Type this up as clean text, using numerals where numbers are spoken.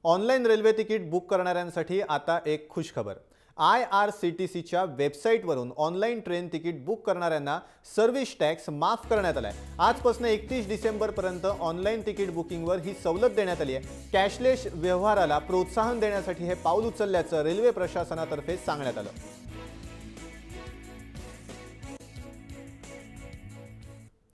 Online railway ticket book करणाऱ्यांसाठी आता एक खुशखबर। IRCTCच्या वेबसाईटवरून ऑनलाईन ट्रेन तिकीट बुक करणाऱ्यांना सर्व्हिस टॅक्स माफ करण्यात आलाय। आजपासून 31 डिसेंबरपर्यंत ऑनलाईन तिकीट बुकिंगवर ही सवलत देण्यात आली आहे। कॅशलेस व्यवहाराला प्रोत्साहन देण्यासाठी हे पाऊल उचलल्याचं रेल्वे प्रशासनातर्फे सांगण्यात आलं।